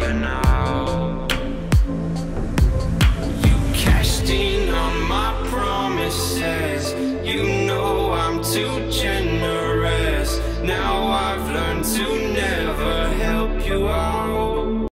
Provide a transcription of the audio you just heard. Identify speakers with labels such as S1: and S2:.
S1: over now. You cashed in on my promises. You know I'm too generous. Now I've learned to